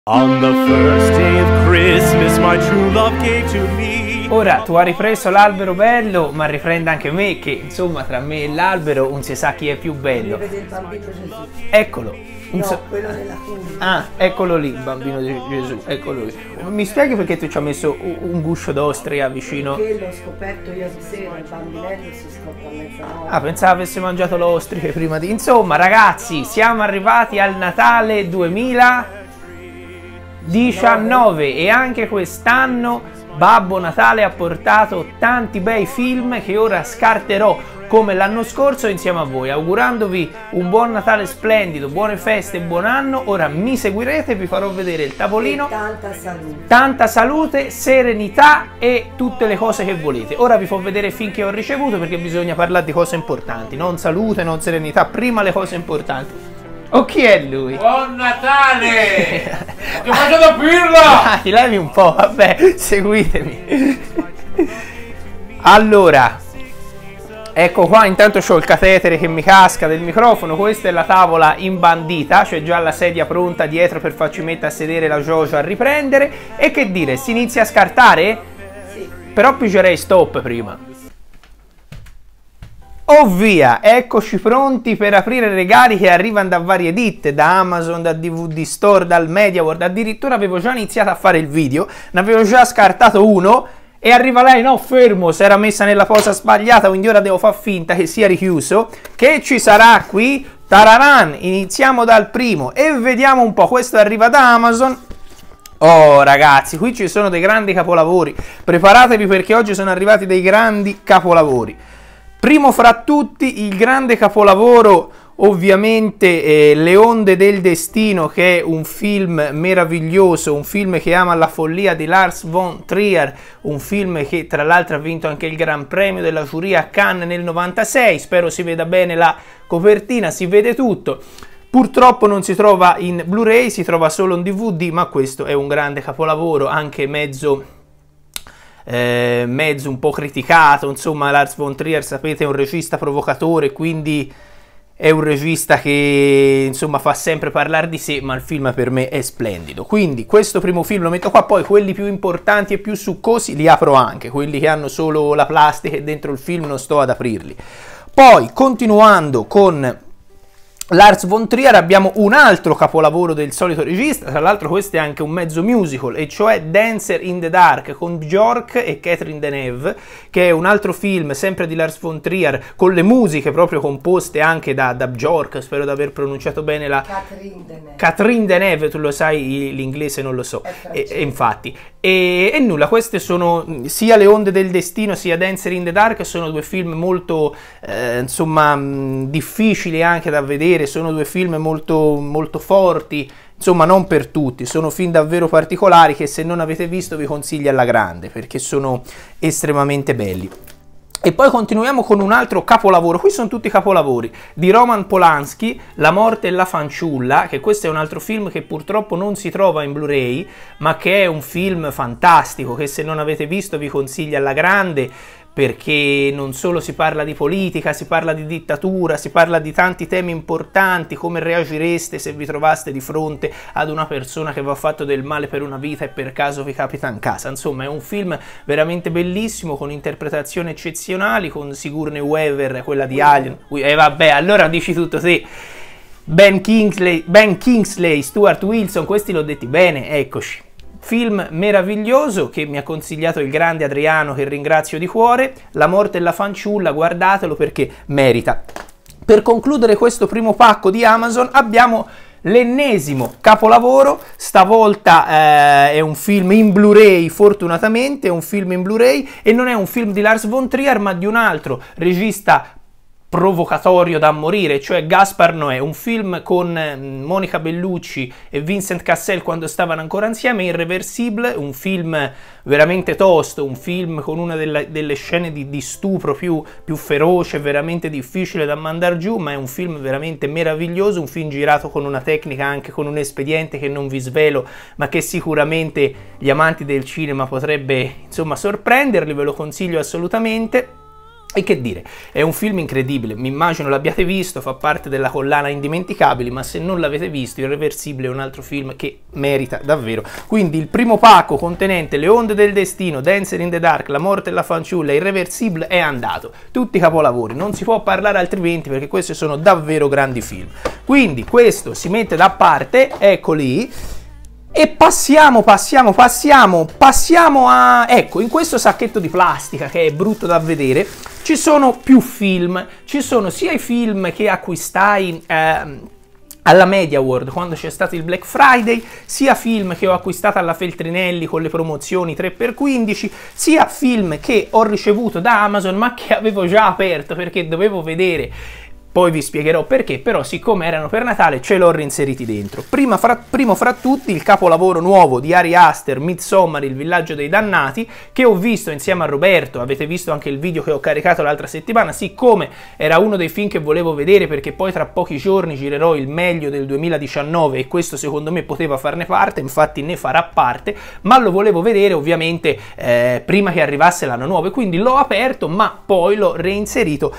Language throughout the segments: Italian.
On the first day of Christmas my true love gave to me. Ora tu hai ripreso l'albero bello, ma riprende anche me, che insomma tra me e l'albero non si sa chi è più bello. Vede il bambino Gesù. Eccolo. No, quello nella culla. Ah, eccolo lì, il bambino di Gesù, eccolo lì. Mi spieghi perché tu ci hai messo un guscio d'ostria vicino? Perché l'ho scoperto ieri sera, il bambinello si scopre a mezzanotte. Ah, pensavo avesse mangiato l'ostriche prima di... Insomma, ragazzi, siamo arrivati al Natale 2019 e anche quest'anno Babbo Natale ha portato tanti bei film che ora scarterò come l'anno scorso insieme a voi, augurandovi un buon Natale splendido, buone feste e buon anno. Ora mi seguirete, vi farò vedere il tavolino. Tanta salute, serenità e tutte le cose che volete. Ora vi faccio vedere finché ho ricevuto, perché bisogna parlare di cose importanti, non salute, non serenità, prima le cose importanti. O chi è lui? Buon Natale! Ti faccio da pirla! Ti levi un po', vabbè, seguitemi. Allora, ecco qua, intanto c'ho il catetere che mi casca del microfono. Questa è la tavola imbandita, cioè già la sedia pronta dietro per farci mettere a sedere la Jojo a riprendere. E che dire, si inizia a scartare? Sì. Però pigerei stop prima. Oh via, eccoci pronti per aprire regali che arrivano da varie ditte, da Amazon, da DVD Store, dal MediaWorld. Addirittura avevo già iniziato a fare il video, ne avevo già scartato uno e arriva lei, no fermo, si era messa nella posa sbagliata, quindi ora devo far finta che sia richiuso. Che ci sarà qui? Tararan, iniziamo dal primo e vediamo un po', questo arriva da Amazon. Oh ragazzi, qui ci sono dei grandi capolavori, preparatevi perché oggi sono arrivati dei grandi capolavori. Primo fra tutti il grande capolavoro, ovviamente Le onde del destino, che è un film meraviglioso, un film che ama la follia di Lars von Trier, un film che tra l'altro ha vinto anche il Gran Premio della giuria a Cannes nel 96, spero si veda bene la copertina, si vede tutto. Purtroppo non si trova in Blu-ray, si trova solo in DVD, ma questo è un grande capolavoro, anche mezzo un po' criticato. Insomma, Lars von Trier, sapete, è un regista provocatore, quindi è un regista che insomma fa sempre parlare di sé, ma il film per me è splendido. Quindi questo primo film lo metto qua, poi quelli più importanti e più succosi li apro anche, quelli che hanno solo la plastica e dentro il film non sto ad aprirli. Poi continuando con Lars von Trier abbiamo un altro capolavoro del solito regista, tra l'altro questo è anche un mezzo musical, e cioè Dancer in the Dark con Björk e Catherine Deneuve, che è un altro film sempre di Lars von Trier con le musiche proprio composte anche da Björk, spero di aver pronunciato bene la... Catherine Deneuve, tu lo sai, l'inglese non lo so, infatti. E nulla, queste sono sia Le onde del destino sia Dancer in the Dark, sono due film molto insomma difficili anche da vedere, sono due film molto forti, insomma non per tutti, sono film davvero particolari che se non avete visto vi consiglio alla grande perché sono estremamente belli. E poi continuiamo con un altro capolavoro, qui sono tutti capolavori, di Roman Polanski, La morte e la fanciulla, che questo è un altro film che purtroppo non si trova in Blu-ray, ma che è un film fantastico, che se non avete visto vi consiglio alla grande, perché non solo si parla di politica, si parla di dittatura, si parla di tanti temi importanti, come reagireste se vi trovaste di fronte ad una persona che vi ha fatto del male per una vita e per caso vi capita in casa. Insomma è un film veramente bellissimo, con interpretazioni eccezionali, con Sigourney Weaver, quella di Alien, e vabbè, allora dici tutto te. Ben Kingsley, Stuart Wilson, questi l'ho detti bene, eccoci. Film meraviglioso che mi ha consigliato il grande Adriano, che ringrazio di cuore. La morte e la fanciulla, guardatelo perché merita. Per concludere questo primo pacco di Amazon abbiamo l'ennesimo capolavoro, stavolta è un film in Blu-ray, fortunatamente è un film in Blu-ray e non è un film di Lars von Trier ma di un altro regista provocatorio da morire, cioè Gaspar Noè, un film con Monica Bellucci e Vincent Cassel quando stavano ancora insieme, Irreversible, un film veramente tosto, un film con una delle scene di stupro più feroce, veramente difficile da mandar giù, ma è un film veramente meraviglioso, un film girato con una tecnica, anche con un espediente che non vi svelo, ma che sicuramente gli amanti del cinema potrebbe insomma sorprenderli, ve lo consiglio assolutamente. E che dire, è un film incredibile, mi immagino l'abbiate visto, fa parte della collana Indimenticabili, ma se non l'avete visto, Irreversibile è un altro film che merita davvero. Quindi il primo pacco contenente Le onde del destino, Dancer in the Dark, La morte e la fanciulla, Irreversibile è andato. Tutti capolavori, non si può parlare altrimenti perché questi sono davvero grandi film. Quindi questo si mette da parte, ecco lì. E passiamo a... Ecco, in questo sacchetto di plastica, che è brutto da vedere, ci sono più film. Ci sono sia i film che acquistai alla Media World quando c'è stato il Black Friday, sia film che ho acquistato alla Feltrinelli con le promozioni 3x15, sia film che ho ricevuto da Amazon ma che avevo già aperto perché dovevo vedere. Poi vi spiegherò perché, però siccome erano per Natale ce l'ho reinseriti dentro. Primo fra tutti il capolavoro nuovo di Ari Aster, Midsommar, il villaggio dei dannati, che ho visto insieme a Roberto, avete visto anche il video che ho caricato l'altra settimana, siccome era uno dei film che volevo vedere perché poi tra pochi giorni girerò il meglio del 2019 e questo secondo me poteva farne parte, infatti ne farà parte, ma lo volevo vedere ovviamente prima che arrivasse l'anno nuovo e quindi l'ho aperto ma poi l'ho reinserito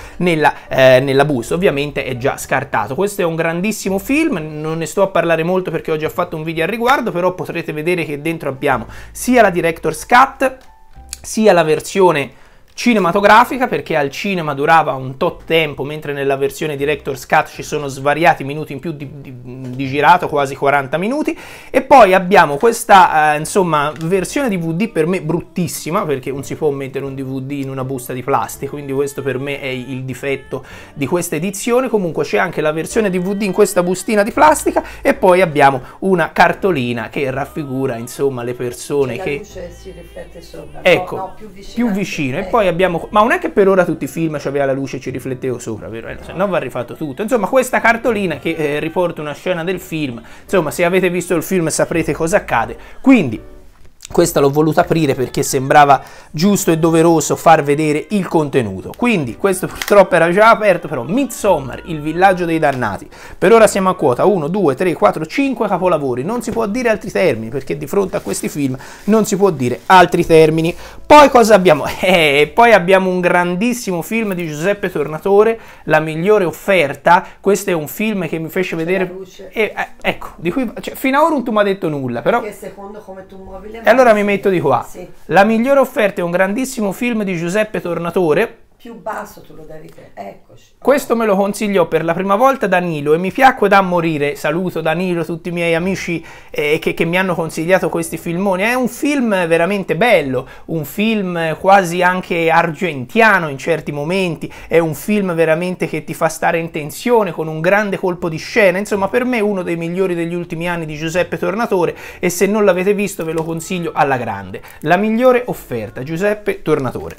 nella busta. Ovviamente è già scartato. Questo è un grandissimo film, non ne sto a parlare molto perché ho già fatto un video al riguardo, però potrete vedere che dentro abbiamo sia la Director's Cut, sia la versione cinematografica, perché al cinema durava un tot tempo, mentre nella versione Director's Cut ci sono svariati minuti in più di girato, quasi 40 minuti, e poi abbiamo questa insomma versione DVD per me bruttissima, perché non si può mettere un DVD in una busta di plastica, quindi questo per me è il difetto di questa edizione. Comunque c'è anche la versione DVD in questa bustina di plastica e poi abbiamo una cartolina che raffigura insomma le persone che... La luce si riflette sopra, ecco, no, più vicino, e poi abbiamo, ma non è che per ora tutti i film c'aveva la luce e ci rifletteva sopra, vero? Se no va rifatto tutto. Insomma, questa cartolina che riporta una scena del film, insomma, se avete visto il film saprete cosa accade. Quindi questa l'ho voluta aprire perché sembrava giusto e doveroso far vedere il contenuto. Quindi questo purtroppo era già aperto, però Midsommar, il villaggio dei dannati. Per ora siamo a quota 1, 2, 3, 4, 5 capolavori. Non si può dire altri termini perché di fronte a questi film non si può dire altri termini. Poi cosa abbiamo? Poi abbiamo un grandissimo film di Giuseppe Tornatore, La migliore offerta. Questo è un film che mi fece vedere... ecco, di cui cioè, fino ad ora non tu mi hai detto nulla, però... Che secondo come tu muovi le mani... Allora mi metto di qua. Sì. La migliore offerta è un grandissimo film di Giuseppe Tornatore. Più basso tu lo devi fare, eccoci. Questo me lo consigliò per la prima volta Danilo e mi piacque da morire. Saluto Danilo, tutti i miei amici che mi hanno consigliato questi filmoni. È un film veramente bello, un film quasi anche argentiano in certi momenti, è un film veramente che ti fa stare in tensione con un grande colpo di scena. Insomma, per me uno dei migliori degli ultimi anni di Giuseppe Tornatore e se non l'avete visto ve lo consiglio alla grande. La migliore offerta, Giuseppe Tornatore.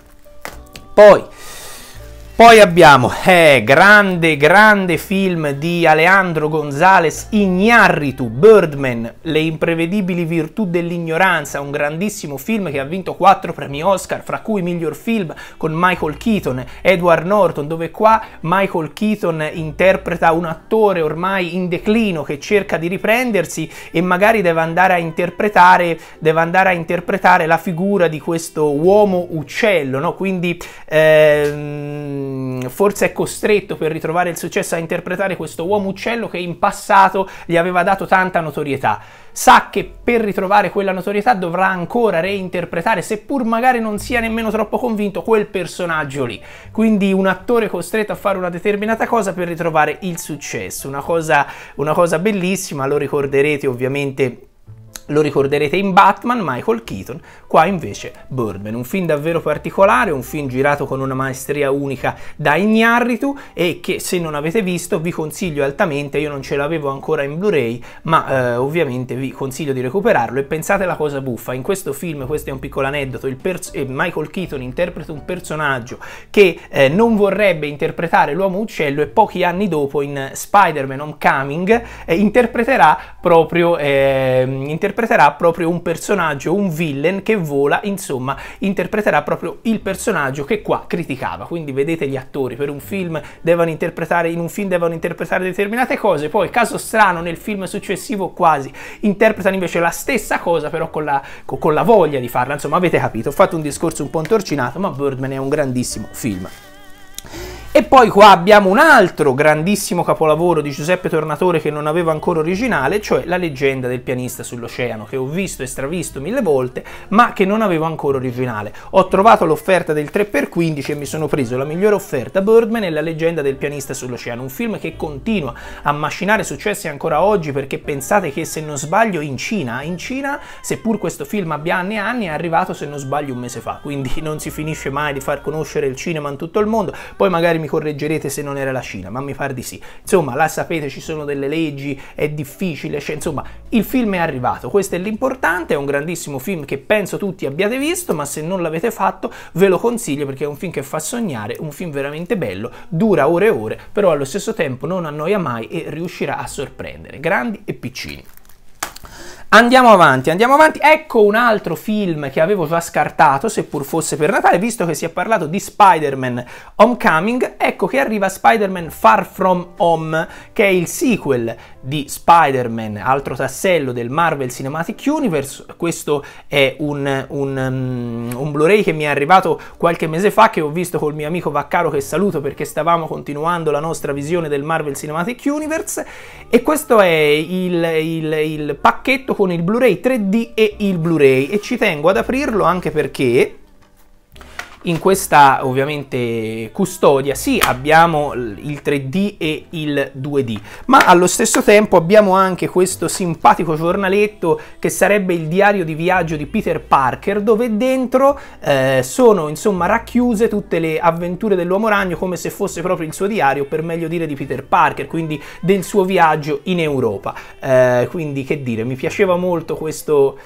Poi abbiamo grande film di Alejandro González Iñárritu, Birdman, Le imprevedibili virtù dell'ignoranza, un grandissimo film che ha vinto 4 premi Oscar, fra cui miglior film con Michael Keaton, Edward Norton, dove qua Michael Keaton interpreta un attore ormai in declino che cerca di riprendersi e magari deve andare a interpretare la figura di questo uomo uccello, no? Quindi forse è costretto per ritrovare il successo a interpretare questo uomo uccello che in passato gli aveva dato tanta notorietà. Sa che per ritrovare quella notorietà dovrà ancora reinterpretare, seppur magari non sia nemmeno troppo convinto, quel personaggio lì. Quindi un attore costretto a fare una determinata cosa per ritrovare il successo. Una cosa bellissima, lo ricorderete ovviamente. Lo ricorderete in Batman, Michael Keaton, qua invece Birdman, un film davvero particolare, un film girato con una maestria unica da Iñárritu e che se non avete visto vi consiglio altamente. Io non ce l'avevo ancora in Blu-ray, ma ovviamente vi consiglio di recuperarlo. E pensate la cosa buffa, in questo film, questo è un piccolo aneddoto, Michael Keaton interpreta un personaggio che non vorrebbe interpretare l'uomo uccello e pochi anni dopo in Spider-Man Homecoming interpreterà proprio un personaggio, un villain che vola, insomma, interpreterà proprio il personaggio che qua criticava. Quindi vedete, gli attori per un film devono interpretare determinate cose, poi caso strano nel film successivo quasi interpretano invece la stessa cosa, però con la voglia di farla. Insomma, avete capito, ho fatto un discorso un po' intorcinato, ma Birdman è un grandissimo film. E poi qua abbiamo un altro grandissimo capolavoro di Giuseppe Tornatore che non avevo ancora originale, cioè La leggenda del pianista sull'oceano, che ho visto e stravisto 1000 volte, ma che non avevo ancora originale. Ho trovato l'offerta del 3x15 e mi sono preso la migliore offerta, Birdman e La leggenda del pianista sull'oceano, un film che continua a macinare successi ancora oggi, perché pensate che, se non sbaglio, in Cina, seppur questo film abbia anni e anni, è arrivato, se non sbaglio, un mese fa, quindi non si finisce mai di far conoscere il cinema in tutto il mondo. Poi magari mi correggerete se non era la Cina, ma mi pare di sì. Insomma, là sapete, ci sono delle leggi, è difficile, insomma, il film è arrivato, questo è l'importante. È un grandissimo film che penso tutti abbiate visto, ma se non l'avete fatto ve lo consiglio, perché è un film che fa sognare, un film veramente bello, dura ore e ore, però allo stesso tempo non annoia mai e riuscirà a sorprendere grandi e piccini. Andiamo avanti, ecco un altro film che avevo già scartato, seppur fosse per Natale, visto che si è parlato di Spider-Man Homecoming, ecco che arriva Spider-Man Far From Home, che è il sequel di Spider-Man, altro tassello del Marvel Cinematic Universe. Questo è un Blu-ray che mi è arrivato qualche mese fa, che ho visto col mio amico Vaccaro, che saluto, perché stavamo continuando la nostra visione del Marvel Cinematic Universe, e questo è il pacchetto con il Blu-ray 3D e il Blu-ray, e ci tengo ad aprirlo anche perché in questa ovviamente custodia sì abbiamo il 3D e il 2D, ma allo stesso tempo abbiamo anche questo simpatico giornaletto che sarebbe il diario di viaggio di Peter Parker, dove dentro sono insomma racchiuse tutte le avventure dell'Uomo Ragno, come se fosse proprio il suo diario, per meglio dire di Peter Parker, quindi del suo viaggio in Europa. Quindi, che dire, mi piaceva molto questo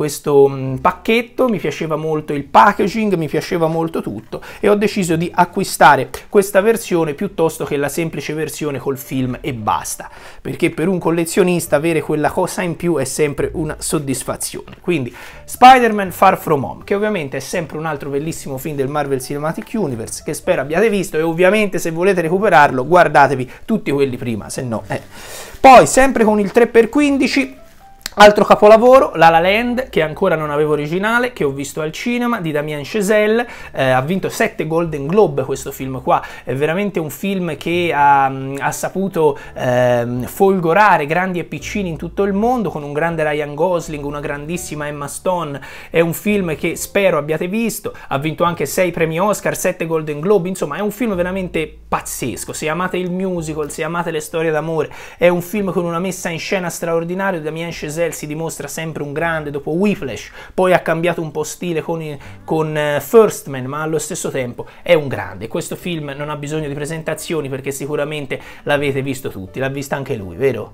pacchetto, mi piaceva molto il packaging, mi piaceva molto tutto, e ho deciso di acquistare questa versione piuttosto che la semplice versione col film e basta, perché per un collezionista avere quella cosa in più è sempre una soddisfazione. Quindi Spider-Man Far From Home, che ovviamente è sempre un altro bellissimo film del Marvel Cinematic Universe, che spero abbiate visto, e ovviamente se volete recuperarlo guardatevi tutti quelli prima, se no Poi sempre con il 3x15, altro capolavoro, La La Land, che ancora non avevo originale, che ho visto al cinema, di Damien Chazelle. Ha vinto 7 Golden Globe questo film qua, è veramente un film che ha saputo folgorare grandi e piccini in tutto il mondo, con un grande Ryan Gosling, una grandissima Emma Stone. È un film che spero abbiate visto, ha vinto anche 6 premi Oscar, 7 Golden Globe, insomma è un film veramente pazzesco. Se amate il musical, se amate le storie d'amore, è un film con una messa in scena straordinaria. Damien Chazelle si dimostra sempre un grande, dopo Whiplash poi ha cambiato un po' stile con First Man, ma allo stesso tempo è un grande. Questo film non ha bisogno di presentazioni, perché sicuramente l'avete visto tutti, l'ha vista anche lui, vero?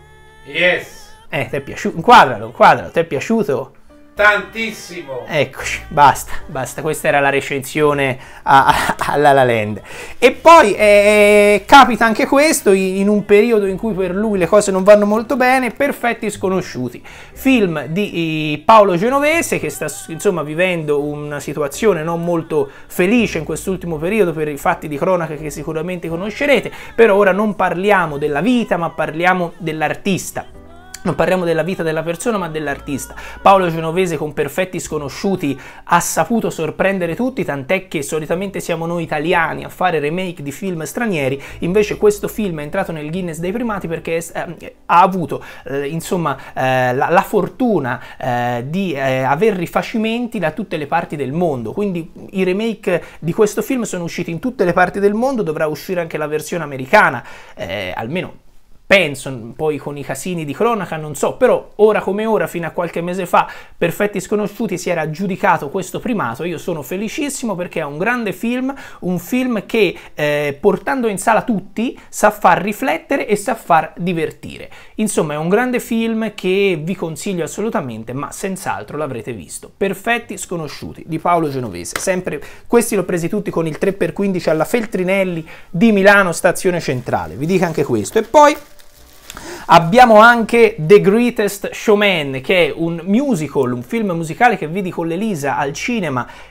Yes. Ti è piaciuto? Inquadralo, ti è piaciuto? Tantissimo. Eccoci, basta, questa era la recensione alla La Land. E poi capita anche questo in un periodo in cui per lui le cose non vanno molto bene, Perfetti Sconosciuti, film di Paolo Genovese, che sta insomma vivendo una situazione non molto felice in quest'ultimo periodo per i fatti di cronaca che sicuramente conoscerete. Però ora non parliamo della vita, ma parliamo dell'artista. Non parliamo della vita della persona, ma dell'artista. Paolo Genovese con Perfetti Sconosciuti ha saputo sorprendere tutti, tant'è che solitamente siamo noi italiani a fare remake di film stranieri, invece questo film è entrato nel Guinness dei primati perché ha avuto insomma la fortuna di aver rifacimenti da tutte le parti del mondo. Quindi i remake di questo film sono usciti in tutte le parti del mondo, dovrà uscire anche la versione americana, almeno penso, poi con i casini di cronaca non so, però ora come ora, fino a qualche mese fa, Perfetti Sconosciuti si era aggiudicato questo primato. Io sono felicissimo perché è un grande film, un film che portando in sala tutti sa far riflettere e sa far divertire. Insomma è un grande film che vi consiglio assolutamente, ma senz'altro l'avrete visto. Perfetti Sconosciuti di Paolo Genovese, sempre questi l'ho presi tutti con il 3x15 alla Feltrinelli di Milano, stazione centrale, vi dico anche questo. E poi abbiamo anche The Greatest Showman, che è un musical, un film musicale che vidi con l'Elisa al cinema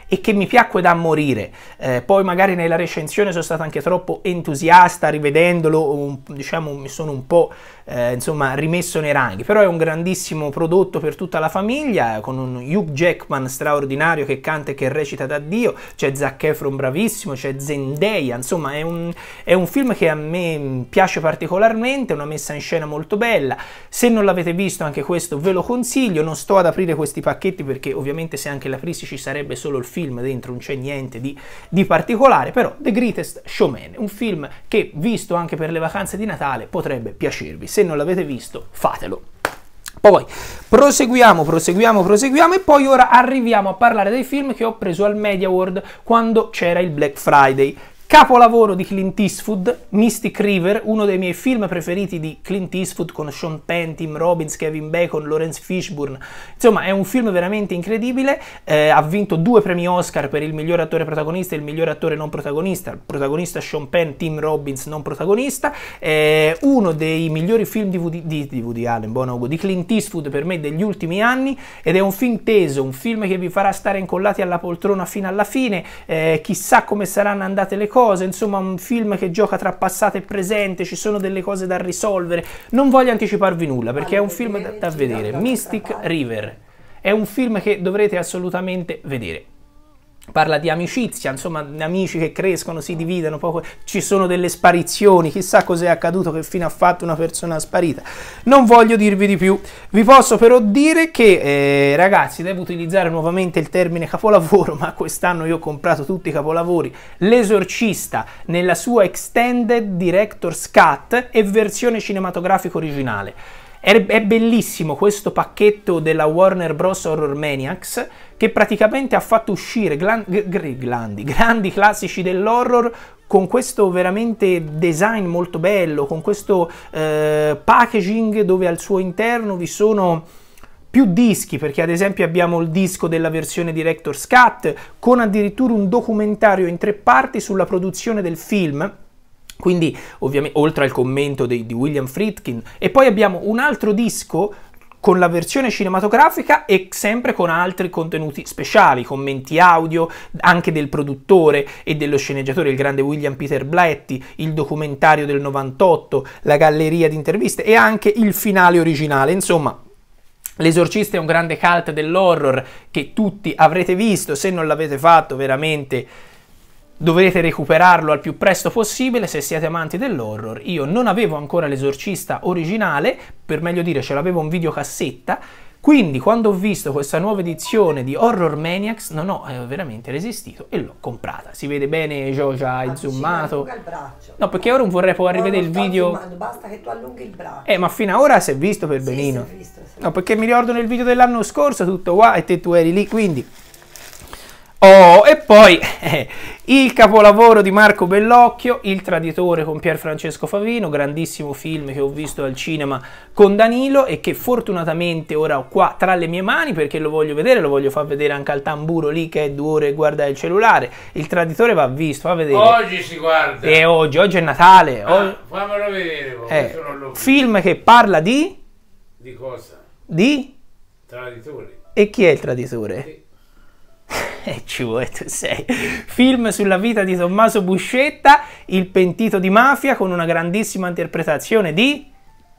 e che mi piacque da morire. Poi magari nella recensione sono stato anche troppo entusiasta, rivedendolo, diciamo, mi sono un po' insomma rimesso nei ranghi, però è un grandissimo prodotto per tutta la famiglia, con un Hugh Jackman straordinario che canta e che recita da Dio, c'è Zac Efron bravissimo, c'è Zendaya, insomma è un film che a me piace particolarmente, una messa in scena molto bella. Se non l'avete visto anche questo ve lo consiglio, non sto ad aprire questi pacchetti perché ovviamente se anche l'aprissi ci sarebbe solo il film dentro, non c'è niente di particolare, però The Greatest Showman, un film che visto anche per le vacanze di Natale potrebbe piacervi. Se non l'avete visto, fatelo. Poi proseguiamo e poi ora arriviamo a parlare dei film che ho preso al Media World quando c'era il Black Friday. Capolavoro di Clint Eastwood, Mystic River, uno dei miei film preferiti di Clint Eastwood con Sean Penn, Tim Robbins, Kevin Bacon, Lawrence Fishburne. Insomma, è un film veramente incredibile. Ha vinto 2 premi Oscar per il miglior attore protagonista e il miglior attore non protagonista. Il protagonista Sean Penn, Tim Robbins non protagonista. Uno dei migliori film di Woody Allen, di Clint Eastwood per me degli ultimi anni, ed è un film teso, un film che vi farà stare incollati alla poltrona fino alla fine. Chissà come saranno andate le cose. Insomma, un film che gioca tra passato e presente, ci sono delle cose da risolvere. Non voglio anticiparvi nulla perché è un film da vedere. Mystic River è un film che dovrete assolutamente vedere. Parla di amicizia, insomma, amici che crescono, si dividono, poco, ci sono delle sparizioni, chissà cos'è accaduto, che fine ha fatto una persona sparita. Non voglio dirvi di più, vi posso però dire che, ragazzi, devo utilizzare nuovamente il termine capolavoro, ma quest'anno io ho comprato tutti i capolavori. L'Esorcista nella sua Extended Director's Cut e versione cinematografica originale. È bellissimo questo pacchetto della Warner Bros. Horror Maniacs, che praticamente ha fatto uscire grandi classici dell'horror con questo veramente design molto bello, con questo packaging dove al suo interno vi sono più dischi, perché ad esempio abbiamo il disco della versione Director's Cut con addirittura un documentario in 3 parti sulla produzione del film. Quindi, ovviamente, oltre al commento di William Friedkin, e poi abbiamo un altro disco con la versione cinematografica e sempre con altri contenuti speciali, commenti audio, anche del produttore e dello sceneggiatore, il grande William Peter Blatty, il documentario del 98, la galleria di interviste e anche il finale originale. Insomma, L'Esorcista è un grande cult dell'horror che tutti avrete visto. Se non l'avete fatto, veramente dovrete recuperarlo al più presto possibile se siete amanti dell'horror. Io non avevo ancora l'Esorcista originale, per meglio dire ce l'avevo in videocassetta, quindi quando ho visto questa nuova edizione di Horror Maniacs non ho veramente resistito e l'ho comprata. Si vede bene, Giorgia, hai zoomato. Il braccio. No, perché ora non vorrei poi rivedere il video. Zoomando, basta che tu allunghi il braccio. Ma fino ad ora si è visto per benino. Si è visto, sì. No, perché mi ricordo nel video dell'anno scorso tutto qua e te tu eri lì, quindi... Oh, e poi il capolavoro di Marco Bellocchio, Il Traditore con Pier Francesco Favino, grandissimo film che ho visto al cinema con Danilo e che fortunatamente ora ho qua tra le mie mani perché lo voglio vedere, lo voglio far vedere anche al tamburo lì che è 2 ore e guarda il cellulare. Il Traditore va visto, va a vedere. Oggi si guarda. E oggi è Natale. Fammelo vedere. Film che parla di... Di cosa? Di? Traditore. E chi è il traditore? Sì. Ci vuoi, tu sei. Film sulla vita di Tommaso Buscetta, il pentito di mafia, con una grandissima interpretazione di...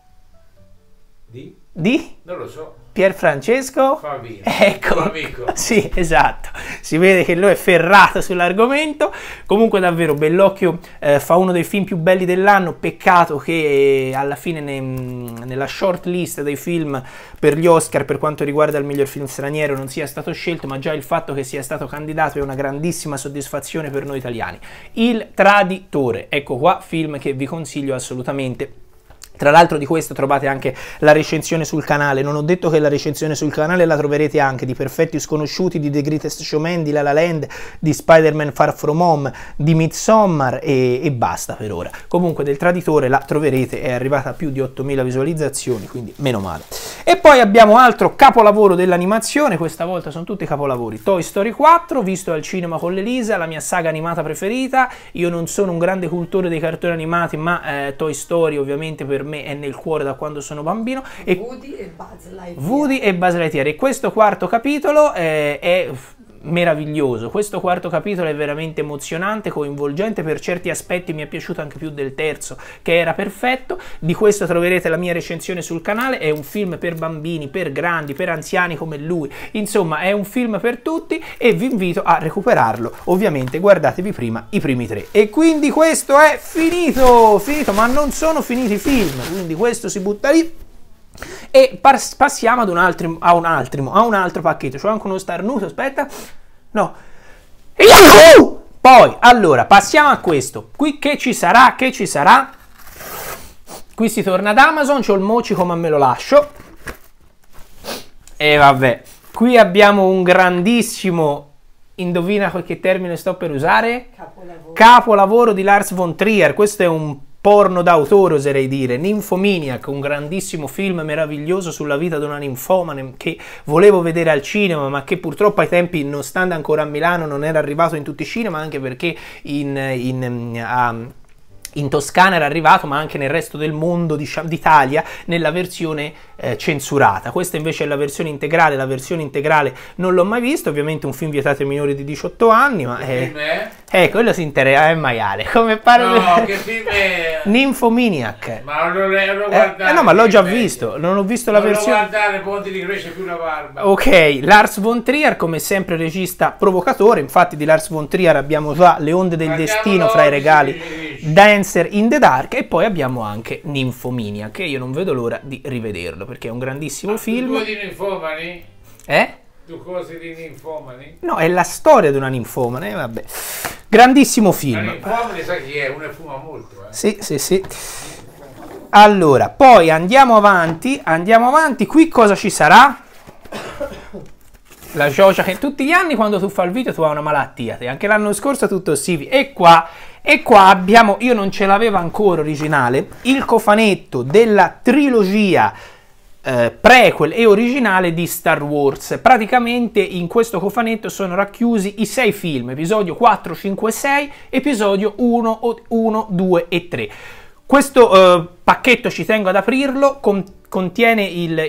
Di? Non lo so. Pier Francesco Favino. Ecco, Amico. sì, esatto, si vede che lui è ferrato sull'argomento. Comunque davvero Bellocchio fa uno dei film più belli dell'anno, peccato che alla fine nella short list dei film per gli Oscar per quanto riguarda il miglior film straniero non sia stato scelto, ma già il fatto che sia stato candidato è una grandissima soddisfazione per noi italiani. Il Traditore, ecco qua, film che vi consiglio assolutamente. Tra l'altro di questo trovate anche la recensione sul canale. Non ho detto che la recensione sul canale la troverete anche di Perfetti Sconosciuti, di The Greatest Showman, di La La Land, di Spider-Man Far From Home, di Midsommar e basta per ora. Comunque del Traditore la troverete, è arrivata a più di 8000 visualizzazioni, quindi meno male. E poi abbiamo altro capolavoro dell'animazione, questa volta sono tutti capolavori. Toy Story 4, visto al cinema con l'Elisa, la mia saga animata preferita. Io non sono un grande cultore dei cartoni animati, ma Toy Story ovviamente per me è nel cuore da quando sono bambino. Woody e Buzz Lightyear. Woody e Buzz Lightyear. E questo quarto capitolo è meraviglioso. Questo quarto capitolo è veramente emozionante, coinvolgente, per certi aspetti mi è piaciuto anche più del terzo, che era perfetto. Di questo troverete la mia recensione sul canale. È un film per bambini, per grandi, per anziani come lui, insomma è un film per tutti e vi invito a recuperarlo. Ovviamente guardatevi prima i primi 3. E quindi questo è finito, ma non sono finiti i film, quindi questo si butta lì. E passiamo ad un altro pacchetto. C'ho anche uno starnuto, aspetta. No. Poi, allora, passiamo a questo. Qui che ci sarà? Qui si torna ad Amazon, c'ho il mocico ma me lo lascio. E vabbè. Qui abbiamo un grandissimo, indovina che termine sto per usare? Capolavoro di Lars von Trier. Questo è un porno d'autore, oserei dire. Nymphomaniac, un grandissimo film meraviglioso sulla vita di una ninfomane che volevo vedere al cinema, ma che purtroppo ai tempi, non stando ancora a Milano, non era arrivato in tutti i cinema, anche perché in Toscana era arrivato, ma anche nel resto del mondo, diciamo, d'Italia, nella versione censurata. Questa invece è la versione integrale. La versione integrale non l'ho mai vista, ovviamente un film vietato ai minori di 18 anni, ma quello si interessa, è maiale, come pare. No, che film è? Nymphomaniac. Ma non lo guardare. No, ma l'ho già visto, non ho visto la versione. Non lo guardare, poi ti cresce più la barba. Ok, Lars von Trier, come sempre regista provocatore. Infatti di Lars von Trier abbiamo già Le onde del destino fra i regali, Dancer in the Dark, e poi abbiamo anche Nymphomaniac, che io non vedo l'ora di rivederlo perché è un grandissimo film. Tu di ninfomani? Tu cose di ninfomani? No, è la storia di una ninfomane, vabbè. Grandissimo film. La ninfomane sai chi è? Una fuma molto, Sì. Allora, poi andiamo avanti. Qui cosa ci sarà? La Giorgia, che tutti gli anni quando tu fai il video tu hai una malattia, anche l'anno scorso tu tossivi. E qua abbiamo, io non ce l'avevo ancora originale, il cofanetto della trilogia prequel e originale di Star Wars. Praticamente in questo cofanetto sono racchiusi i 6 film, episodio 4, 5 e 6, episodio 1, 2 e 3. Questo pacchetto, ci tengo ad aprirlo, contiene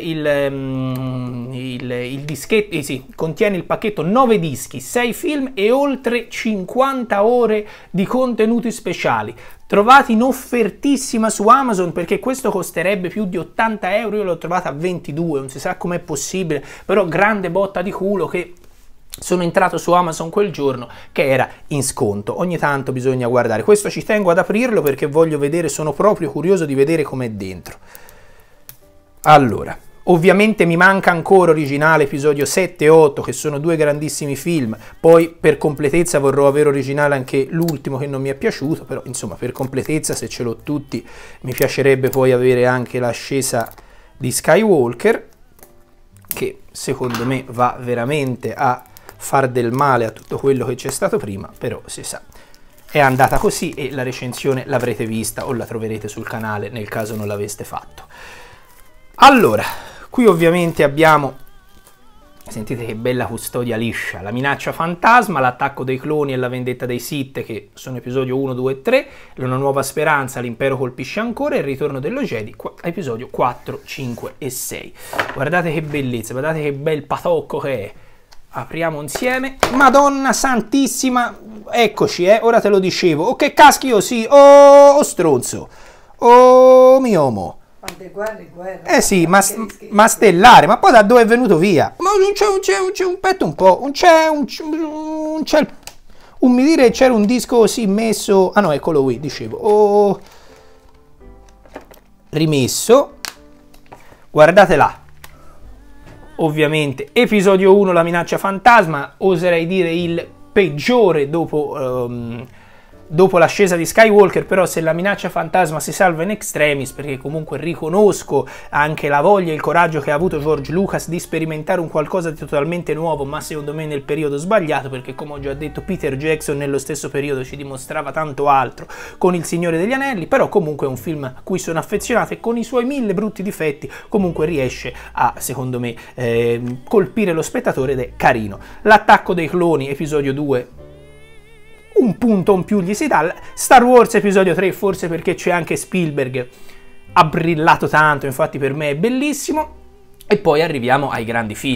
il dischetto, contiene il pacchetto 9 dischi, 6 film e oltre 50 ore di contenuti speciali. Trovati in offertissima su Amazon, perché questo costerebbe più di 80 euro, io l'ho trovata a 22, non si sa com'è possibile, però grande botta di culo che sono entrato su Amazon quel giorno che era in sconto. Ogni tanto bisogna guardare. Questo ci tengo ad aprirlo perché voglio vedere, sono proprio curioso di vedere com'è dentro. Allora, ovviamente mi manca ancora originale episodio 7 e 8, che sono 2 grandissimi film. Poi per completezza vorrò avere originale anche l'ultimo che non mi è piaciuto, però insomma per completezza, se ce l'ho tutti, mi piacerebbe poi avere anche l'ascesa di Skywalker, che secondo me va veramente a far del male a tutto quello che c'è stato prima, però si sa, è andata così e la recensione l'avrete vista o la troverete sul canale nel caso non l'aveste fatto. Allora, qui ovviamente abbiamo, sentite che bella custodia liscia, la minaccia fantasma, l'attacco dei cloni e la vendetta dei Sith, che sono episodio 1, 2 e 3, una nuova speranza, l'impero colpisce ancora, e il ritorno dello Jedi, episodio 4, 5 e 6. Guardate che bellezza, guardate che bel patocco che è. Apriamo insieme. Madonna santissima, eccoci, ora te lo dicevo. Oh, che caschio, sì, oh stronzo, oh mio mo. Guerra. Sì, ma stellare, ma poi da dove è venuto via? Ma c'è un petto un po', mi dire c'era un disco così messo, ah no, eccolo qui, dicevo, rimesso, guardate là. Ovviamente episodio 1, la minaccia fantasma, oserei dire il peggiore dopo l'ascesa di Skywalker, però se la minaccia fantasma si salva in extremis, perché comunque riconosco anche la voglia e il coraggio che ha avuto George Lucas di sperimentare un qualcosa di totalmente nuovo, ma secondo me nel periodo sbagliato, perché come ho già detto Peter Jackson nello stesso periodo ci dimostrava tanto altro con Il Signore degli Anelli, però comunque è un film a cui sono affezionato e con i suoi 1000 brutti difetti comunque riesce a, secondo me, colpire lo spettatore ed è carino. L'attacco dei cloni, episodio 2, un punto in più gli si dà. Star Wars episodio 3, forse perché c'è anche Spielberg, ha brillato tanto, infatti per me è bellissimo. E poi arriviamo ai grandi film.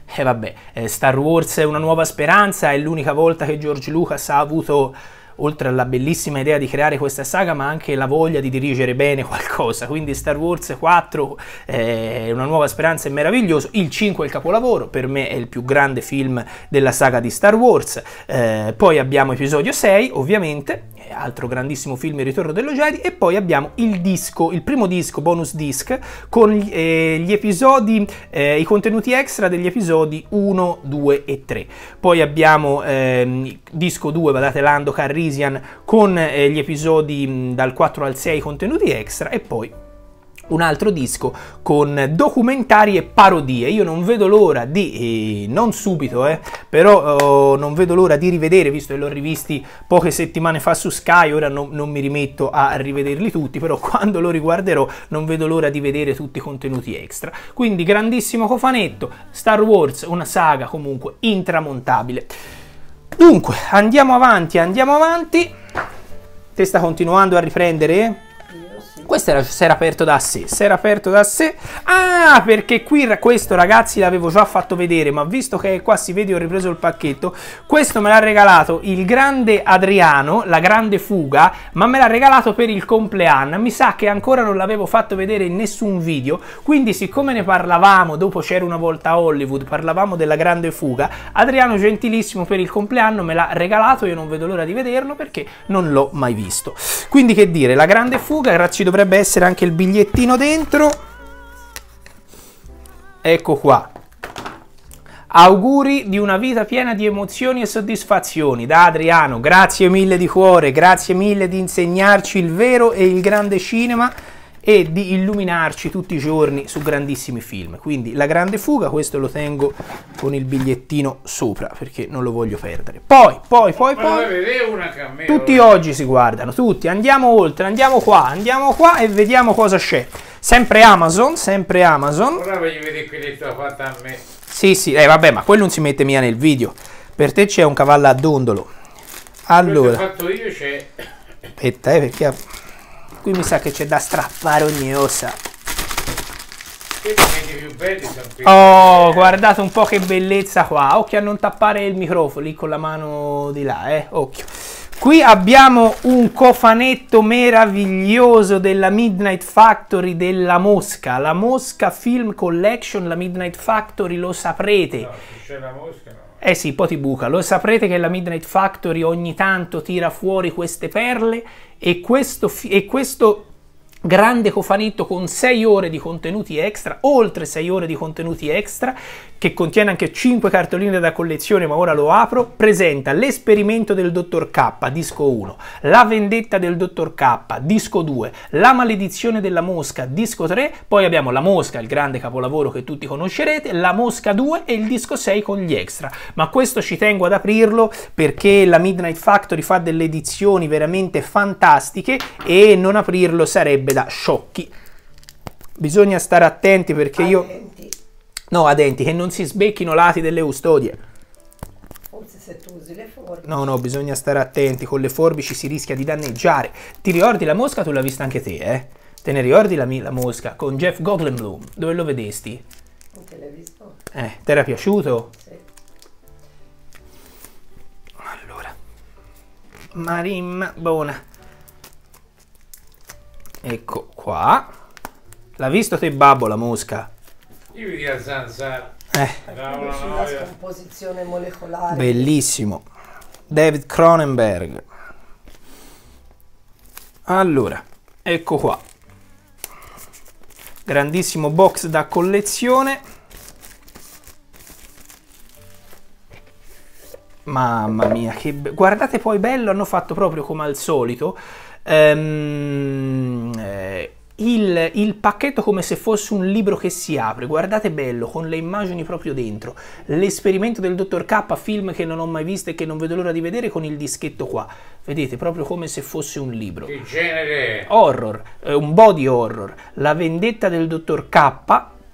vabbè, Star Wars Una Nuova Speranza è l'unica volta che George Lucas ha avuto, oltre alla bellissima idea di creare questa saga, ma anche la voglia di dirigere bene qualcosa. Quindi Star Wars 4, Una Nuova Speranza è meraviglioso, il 5 è il capolavoro, per me è il più grande film della saga di Star Wars, poi abbiamo Episodio 6, ovviamente, altro grandissimo film, Il Ritorno dello Jedi, e poi abbiamo il disco, il primo disco, bonus disc, con gli episodi, i contenuti extra degli episodi 1, 2 e 3. Poi abbiamo disco 2, badate, Lando Calrissian, con gli episodi dal 4 al 6 contenuti extra, e poi un altro disco con documentari e parodie. Io non vedo l'ora di, non subito, però non vedo l'ora di rivedere, visto che l'ho rivisti poche settimane fa su Sky, ora non mi rimetto a rivederli tutti, però quando lo riguarderò non vedo l'ora di vedere tutti i contenuti extra. Quindi grandissimo cofanetto, Star Wars, una saga comunque intramontabile. Dunque, andiamo avanti, andiamo avanti. Te sta continuando a riprendere? Questo si era aperto da sé, si era aperto da sé. Ah, perché qui questo, ragazzi, l'avevo già fatto vedere, ma visto che qua si vede ho ripreso il pacchetto. Questo me l'ha regalato il grande Adriano, La Grande Fuga, ma me l'ha regalato per il compleanno. Mi sa che ancora non l'avevo fatto vedere in nessun video, quindi siccome ne parlavamo, dopo C'era una volta a Hollywood, parlavamo della Grande Fuga, Adriano gentilissimo per il compleanno me l'ha regalato, io non vedo l'ora di vederlo perché non l'ho mai visto. Quindi che dire, La Grande Fuga, ci dovrebbe essere anche il bigliettino dentro. Ecco qua. Auguri di una vita piena di emozioni e soddisfazioni da Adriano, grazie mille di cuore, grazie mille di insegnarci il vero e il grande cinema e di illuminarci tutti i giorni su grandissimi film. Quindi La Grande Fuga, questo lo tengo con il bigliettino sopra perché non lo voglio perdere. Poi tutti oggi si guardano, tutti. Andiamo oltre, andiamo qua e vediamo cosa c'è. Sempre Amazon, sempre Amazon. Ora voglio vedere quelli che l'ho fatta a me. Sì, vabbè, ma quello non si mette mica nel video. Per te c'è un cavallo a dondolo. Allora, fatto io c'è. Aspetta, perché qui mi sa che c'è da strappare ogni ossa. Più belli sono qui. Oh, guardate un po' che bellezza qua. Occhio a non tappare il microfono lì con la mano di là, occhio. Qui abbiamo un cofanetto meraviglioso della Midnight Factory della Mosca. La Mosca Film Collection, la Midnight Factory, lo saprete. No, c'è la mosca, no. Sì, poi ti buca. Lo saprete che la Midnight Factory ogni tanto tira fuori queste perle e questo grande cofanetto con 6 ore di contenuti extra, oltre 6 ore di contenuti extra, che contiene anche 5 cartoline da collezione, ma ora lo apro, presenta L'esperimento del Dottor K, disco 1, La vendetta del Dottor K, disco 2, La maledizione della mosca, disco 3, poi abbiamo La Mosca, il grande capolavoro che tutti conoscerete, La Mosca 2 e il disco 6 con gli extra. Ma questo ci tengo ad aprirlo perché la Midnight Factory fa delle edizioni veramente fantastiche e non aprirlo sarebbe da sciocchi. Bisogna stare attenti perché no, a denti, che non si sbecchino lati delle custodie. Forse se tu usi le forbici. No, bisogna stare attenti, con le forbici si rischia di danneggiare. Ti ricordi La Mosca? Tu l'hai vista anche te, Te ne ricordi la Mosca con Jeff Goldblum? Dove lo vedesti? Non te l'hai visto? Ti era piaciuto? Sì. Allora, Marimma buona. Ecco qua. L'ha visto te, babbo, La Mosca? Io vedi la zanzara. Sulla scomposizione molecolare. Bellissimo. David Cronenberg. Allora, ecco qua. Grandissimo box da collezione. Mamma mia, guardate poi bello, hanno fatto proprio come al solito. Il pacchetto come se fosse un libro che si apre, guardate bello, con le immagini proprio dentro. L'esperimento del Dottor K, film che non ho mai visto e che non vedo l'ora di vedere, con il dischetto qua. Vedete, proprio come se fosse un libro. Che genere? Horror, un body horror. La vendetta del Dottor K,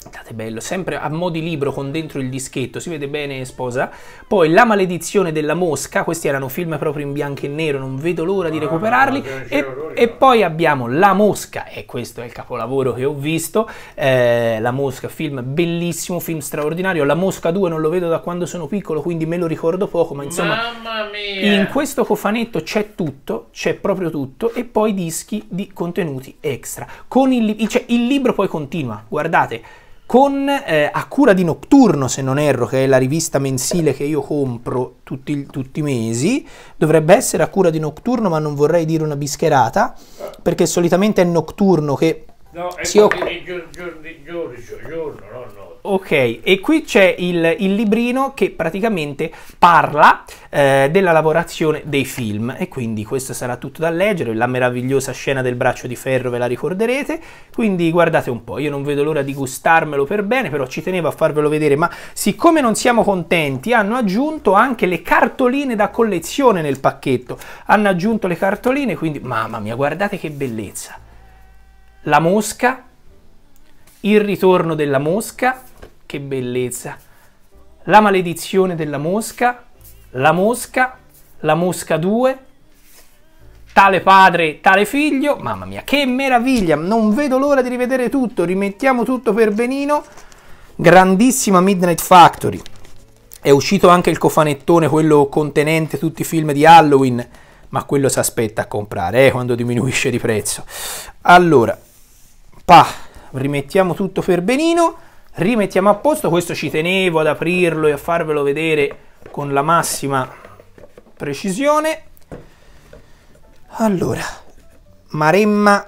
Guardate, bello, sempre a mo' di libro con dentro il dischetto, si vede bene, sposa. Poi La maledizione della mosca, questi erano film proprio in bianco e nero, non vedo l'ora di recuperarli. E poi abbiamo La mosca, e questo è il capolavoro che ho visto, La mosca, film bellissimo, film straordinario. La mosca 2 non lo vedo da quando sono piccolo, quindi me lo ricordo poco, ma insomma, mamma mia, in questo cofanetto c'è tutto, c'è proprio tutto, e poi dischi di contenuti extra. Con il libro poi continua, guardate, con A cura di Nocturno, se non erro, che è la rivista mensile che io compro tutti i mesi. Dovrebbe essere A cura di Nocturno, ma non vorrei dire una bischerata, perché solitamente è Nocturno che no, è si occupa... giorno, no. Ok, e qui c'è il librino che praticamente parla della lavorazione dei film, e quindi questo sarà tutto da leggere. La meravigliosa scena del braccio di ferro ve la ricorderete, quindi guardate un po', io non vedo l'ora di gustarmelo per bene, però ci tenevo a farvelo vedere. Ma siccome non siamo contenti, hanno aggiunto anche le cartoline da collezione nel pacchetto, hanno aggiunto le cartoline, quindi mamma mia, guardate che bellezza. La mosca, Il ritorno della mosca, che bellezza. La maledizione della mosca, La mosca 2, Tale padre, tale figlio. Mamma mia, che meraviglia, non vedo l'ora di rivedere tutto. Rimettiamo tutto per benino. Grandissima Midnight Factory. È uscito anche il cofanettone, quello contenente tutti i film di Halloween, ma quello si aspetta a comprare quando diminuisce di prezzo. Allora, rimettiamo tutto per benino, rimettiamo a posto. Questo ci tenevo ad aprirlo e a farvelo vedere con la massima precisione. Allora, Maremma,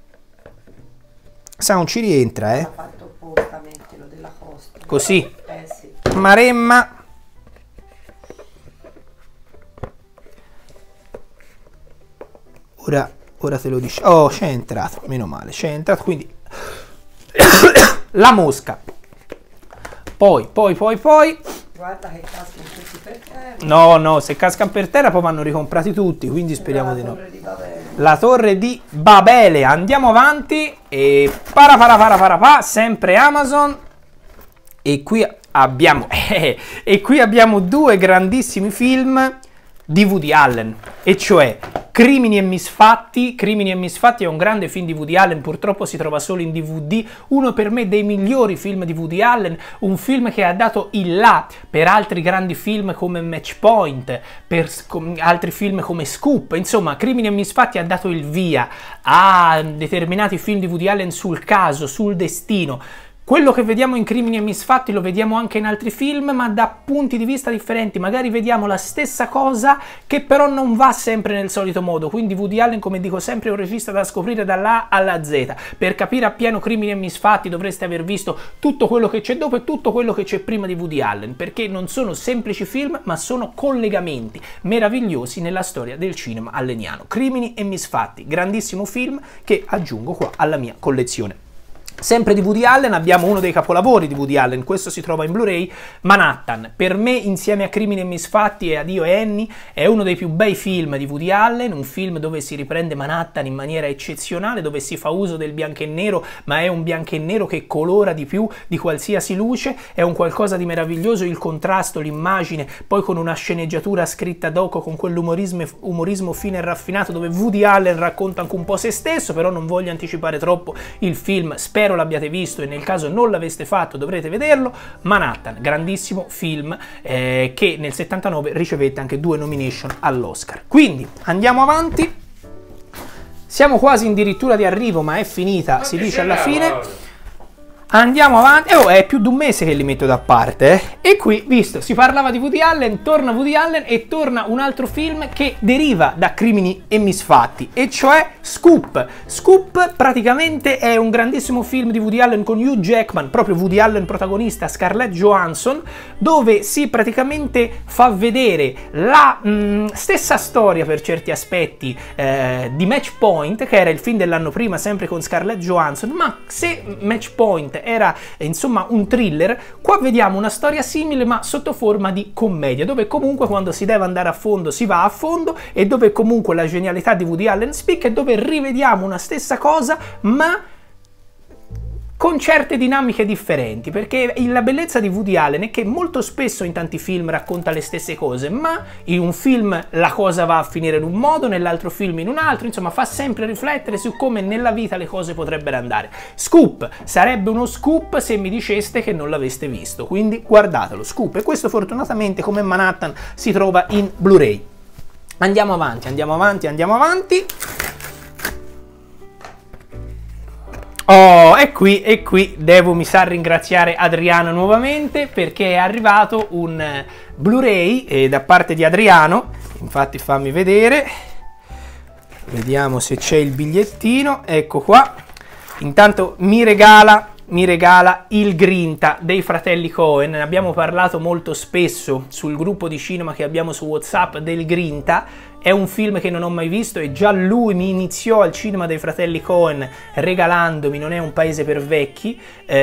sa, non ci rientra, L'ha fatto apposta, mettilo della costa. così, Sì. Maremma. Ora te lo dice. Oh, c'è entrato, meno male, c'è entrato, quindi La mosca. Poi. Guarda che cascano tutti per terra. No, se cascano per terra poi vanno ricomprati tutti, quindi speriamo di no. Torre di Babele. La torre di Babele. Andiamo avanti e sempre Amazon. E qui abbiamo due grandissimi film di Woody Allen, e cioè Crimini e Misfatti. Crimini e Misfatti è un grande film di Woody Allen, purtroppo si trova solo in DVD, uno per me dei migliori film di Woody Allen, un film che ha dato il là per altri grandi film come Match Point, per altri film come Scoop. Insomma, Crimini e Misfatti ha dato il via a determinati film di Woody Allen sul caso, sul destino. Quello che vediamo in Crimini e Misfatti lo vediamo anche in altri film, ma da punti di vista differenti. Magari vediamo la stessa cosa che però non va sempre nel solito modo. Quindi Woody Allen, come dico sempre, è un regista da scoprire dall'A alla Z. Per capire appieno Crimini e Misfatti dovreste aver visto tutto quello che c'è dopo e tutto quello che c'è prima di Woody Allen, perché non sono semplici film, ma sono collegamenti meravigliosi nella storia del cinema alleniano. Crimini e Misfatti, grandissimo film che aggiungo qua alla mia collezione. Sempre di Woody Allen abbiamo uno dei capolavori di Woody Allen, questo si trova in Blu-ray, Manhattan. Per me, insieme a Crimini e Misfatti e Addio Annie, è uno dei più bei film di Woody Allen, un film dove si riprende Manhattan in maniera eccezionale, dove si fa uso del bianco e nero, ma è un bianco e nero che colora di più di qualsiasi luce, è un qualcosa di meraviglioso, il contrasto, l'immagine, poi con una sceneggiatura scritta dopo, con quell'umorismo fine e raffinato, dove Woody Allen racconta anche un po' se stesso. Però non voglio anticipare troppo il film, spero l'abbiate visto, e nel caso non l'aveste fatto dovrete vederlo. Manhattan, grandissimo film che nel 79 ricevette anche 2 nomination all'Oscar. Quindi andiamo avanti, siamo quasi addirittura di arrivo, ma è finita, si dice alla fine. Andiamo avanti, è più di un mese che li metto da parte, e qui, visto, si parlava di Woody Allen, torna Woody Allen e torna un altro film che deriva da Crimini e Misfatti, e cioè Scoop. Scoop praticamente è un grandissimo film di Woody Allen con Hugh Jackman, proprio Woody Allen protagonista, Scarlett Johansson, dove si praticamente fa vedere la stessa storia per certi aspetti di Match Point, che era il film dell'anno prima sempre con Scarlett Johansson, ma se Match Point era insomma un thriller, qua vediamo una storia simile ma sotto forma di commedia, dove comunque quando si deve andare a fondo si va a fondo, e dove comunque la genialità di Woody Allen spicca, e dove rivediamo una stessa cosa ma con certe dinamiche differenti, perché la bellezza di Woody Allen è che molto spesso in tanti film racconta le stesse cose, ma in un film la cosa va a finire in un modo, nell'altro film in un altro, insomma fa sempre riflettere su come nella vita le cose potrebbero andare. Scoop, sarebbe uno scoop se mi diceste che non l'aveste visto, quindi guardatelo, Scoop, e questo fortunatamente come Manhattan si trova in Blu-ray. Andiamo avanti, andiamo avanti, andiamo avanti. Oh, e qui devo, mi sa, ringraziare Adriano nuovamente perché è arrivato un Blu-ray da parte di Adriano. Infatti fammi vedere, vediamo se c'è il bigliettino, ecco qua. Intanto mi regala Il Grinta dei fratelli Coen. Ne abbiamo parlato molto spesso sul gruppo di cinema che abbiamo su WhatsApp del Grinta. È un film che non ho mai visto e già lui mi iniziò al cinema dei fratelli Coen regalandomi Non è un paese per vecchi.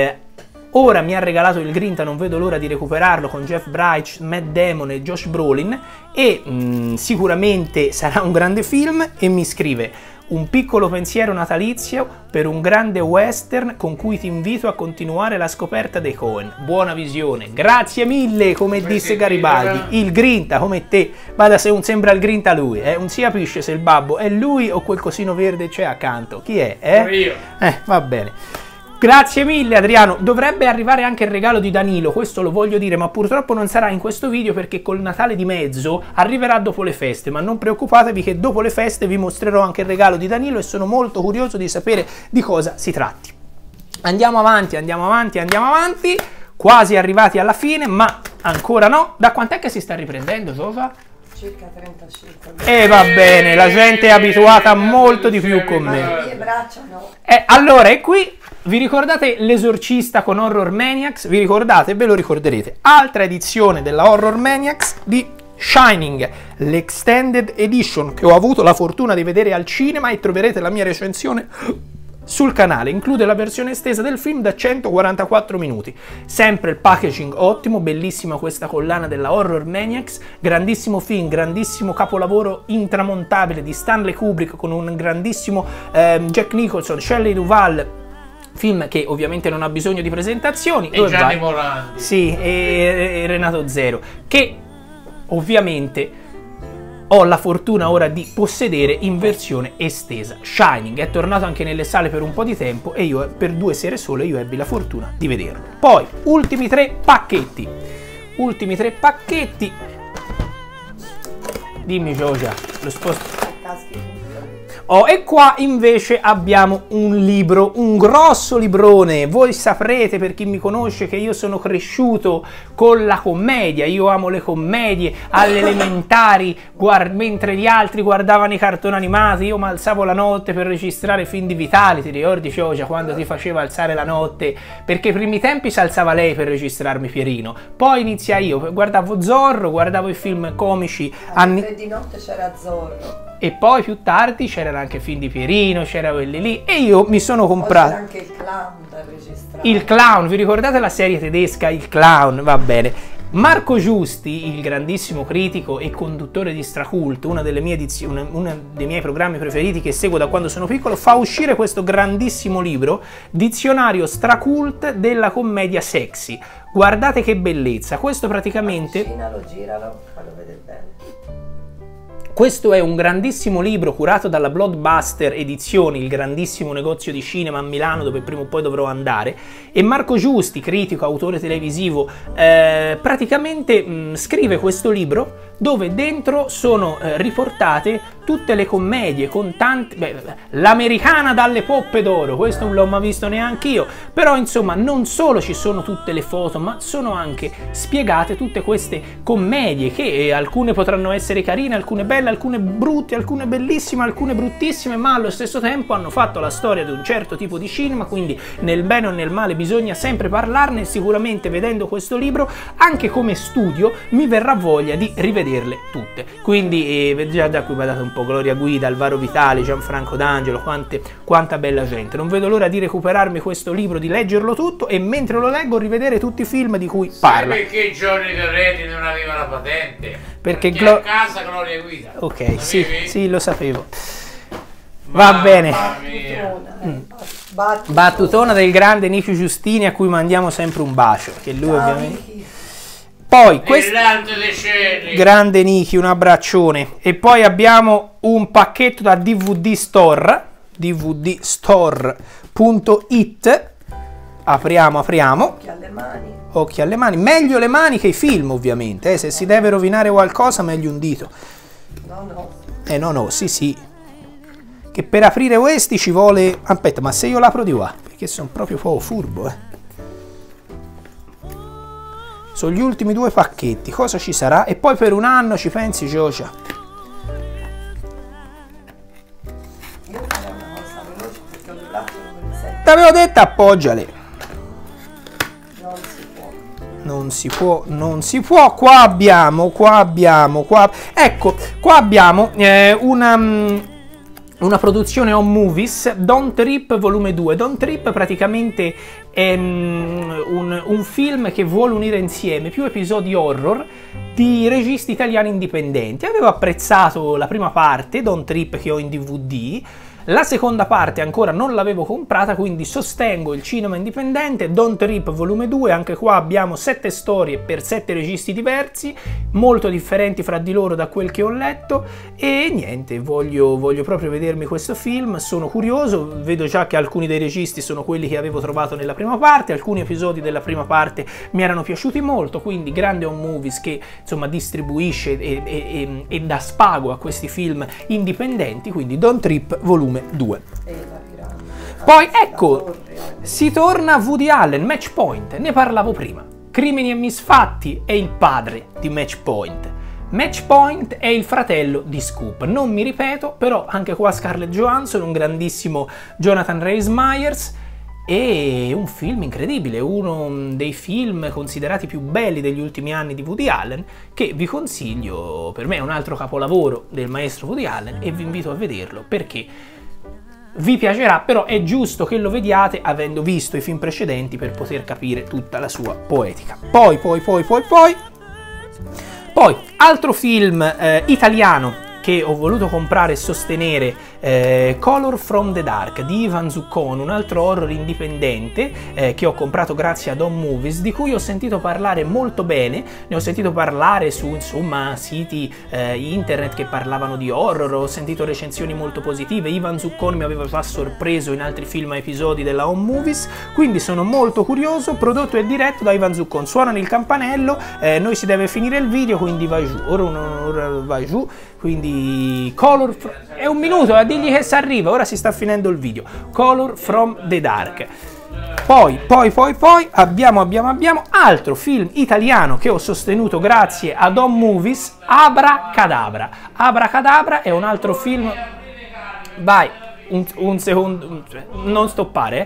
Ora mi ha regalato Il Grinta, non vedo l'ora di recuperarlo, con Jeff Bridges, Matt Damon e Josh Brolin, e sicuramente sarà un grande film. E mi scrive: un piccolo pensiero natalizio per un grande western con cui ti invito a continuare la scoperta dei Coen. Buona visione. Grazie mille, come disse Garibaldi. Il Grinta, come te. Vada, se un sembra il Grinta lui, non si capisce se il babbo è lui o quel cosino verde c'è accanto. Chi è? Io. Va bene. Grazie mille Adriano. Dovrebbe arrivare anche il regalo di Danilo, questo lo voglio dire, ma purtroppo non sarà in questo video perché col Natale di mezzo arriverà dopo le feste, ma non preoccupatevi che dopo le feste vi mostrerò anche il regalo di Danilo e sono molto curioso di sapere di cosa si tratti. Andiamo avanti, andiamo avanti, andiamo avanti, quasi arrivati alla fine, ma ancora no. Da quant'è che si sta riprendendo, Sofa? Circa 35. E va bene, la gente è abituata a molto di più con me. Le mie braccia no. Allora, è qui. Vi ricordate L'Esorcista con Horror Maniacs? Vi ricordate? Ve lo ricorderete. Altra edizione della Horror Maniacs di Shining, l'Extended Edition, che ho avuto la fortuna di vedere al cinema e troverete la mia recensione sul canale. Include la versione estesa del film da 144 minuti. Sempre il packaging ottimo, bellissima questa collana della Horror Maniacs, grandissimo film, grandissimo capolavoro intramontabile di Stanley Kubrick con un grandissimo Jack Nicholson, Shelley Duvall. Film che ovviamente non ha bisogno di presentazioni. E Gianni Morandi. Sì, e Renato Zero, che ovviamente ho la fortuna ora di possedere in versione estesa. Shining è tornato anche nelle sale per un po' di tempo e io per 2 sere sole ebbi la fortuna di vederlo. Poi, ultimi 3 pacchetti. Ultimi 3 pacchetti. Dimmi Giorgia, lo sposto. Oh, e qua invece abbiamo un libro, un grosso librone. Voi saprete, per chi mi conosce, che io sono cresciuto con la commedia. Io amo le commedie. Alle elementari, mentre gli altri guardavano i cartoni animati, io mi alzavo la notte per registrare film di Vitali. Ti ricordi, Ciocia, quando ti faceva alzare la notte? Perché ai primi tempi si alzava lei per registrarmi Pierino. Poi inizia io, guardavo Zorro, guardavo i film comici. Alle 3 di notte c'era Zorro. E poi più tardi c'erano anche film di Pierino, c'era quelli lì, e io mi sono comprato... C'era anche il Clown da registrare. Il Clown, vi ricordate la serie tedesca Il Clown? Va bene. Marco Giusti, il grandissimo critico e conduttore di Stracult, uno dei miei programmi preferiti che seguo da quando sono piccolo, fa uscire questo grandissimo libro, Dizionario Stracult della commedia sexy. Guardate che bellezza, questo praticamente... Avvicinalo, giralo, fallo vedere bene. Questo è un grandissimo libro curato dalla Blockbuster Edizioni, il grandissimo negozio di cinema a Milano dove prima o poi dovrò andare, e Marco Giusti, critico, autore televisivo, praticamente scrive questo libro dove dentro sono riportate tutte le commedie con tante... l'Americana dalle poppe d'oro, questo non l'ho mai visto neanche io, però insomma non solo ci sono tutte le foto, ma sono anche spiegate tutte queste commedie che alcune potranno essere carine, alcune belle, alcune brutte, alcune bellissime, alcune bruttissime, ma allo stesso tempo hanno fatto la storia di un certo tipo di cinema, quindi nel bene o nel male bisogna sempre parlarne, e sicuramente vedendo questo libro anche come studio mi verrà voglia di rivederle tutte. Quindi già da qui guardate un po', Gloria Guida, Alvaro Vitali, Gianfranco D'Angelo, quanta bella gente. Non vedo l'ora di recuperarmi questo libro, di leggerlo tutto e mentre lo leggo rivedere tutti i film di cui parla. Perché Johnny Guerretti non aveva la patente? Perché a casa Gloria Guida. Ok, sì, lo sapevo. Va bene. Battutona del grande Nicky Giustini, a cui mandiamo sempre un bacio, che lui Ciao, ovviamente... Nicky. Poi questo Brillante dei cieli. grande Nicky, un abbraccione. E poi abbiamo un pacchetto da DVD Store, dvdstore.it. Apriamo. Occhi alle mani. Occhi alle mani, meglio le mani che i film ovviamente, se si deve rovinare qualcosa meglio un dito. No. No, sì. Che per aprire questi ci vuole... Aspetta, ma se io l'apro di qua, perché sono proprio poco furbo, Sono gli ultimi 2 pacchetti, cosa ci sarà? E poi per un anno ci pensi, Giocia? Io farei una cosa veloce perché ho le braccia non me le sento. T'avevo detto appoggiale. Non si può. Non si può. Qua abbiamo. Ecco, qua abbiamo una produzione Home Movies, Don't Trip volume 2. Don't Trip praticamente è un film che vuole unire insieme più episodi horror di registi italiani indipendenti. Avevo apprezzato la prima parte, Don't Trip, che ho in DVD. La seconda parte ancora non l'avevo comprata, quindi sostengo il cinema indipendente. Don't Trip volume 2, anche qua abbiamo 7 storie per 7 registi diversi, molto differenti fra di loro da quel che ho letto, e niente, voglio proprio vedermi questo film, sono curioso, vedo già che alcuni dei registi sono quelli che avevo trovato nella prima parte, alcuni episodi della prima parte mi erano piaciuti molto, quindi grande Home Movies che insomma distribuisce e dà spago a questi film indipendenti, quindi Don't Trip volume 2. Poi ecco, si torna a Woody Allen, Match Point, ne parlavo prima. Crimini e misfatti è il padre di Match Point. Match Point è il fratello di Scoop. Non mi ripeto, però anche qua Scarlett Johansson, un grandissimo Jonathan Rhys-Meyers, e un film incredibile, uno dei film considerati più belli degli ultimi anni di Woody Allen, che vi consiglio, per me è un altro capolavoro del maestro Woody Allen e vi invito a vederlo perché vi piacerà, però è giusto che lo vediate avendo visto i film precedenti per poter capire tutta la sua poetica. Poi, altro film italiano che ho voluto comprare e sostenere, Color from the Dark di Ivan Zuccone, un altro horror indipendente che ho comprato grazie ad Home Movies, di cui ho sentito parlare molto bene, ne ho sentito parlare su insomma siti internet che parlavano di horror, ho sentito recensioni molto positive. Ivan Zuccone mi aveva già sorpreso in altri film a episodi della Home Movies, quindi sono molto curioso. Prodotto e diretto da Ivan Zuccone. Suonano il campanello, noi si deve finire il video, quindi vai giù, ora vai giù, quindi Color è un minuto a dirgli che si arriva, ora si sta finendo il video. Color from the Dark. Poi abbiamo altro film italiano che ho sostenuto grazie ad Home Movies, Abracadabra. Abracadabra è un altro film. Vai, un secondo, non stoppare.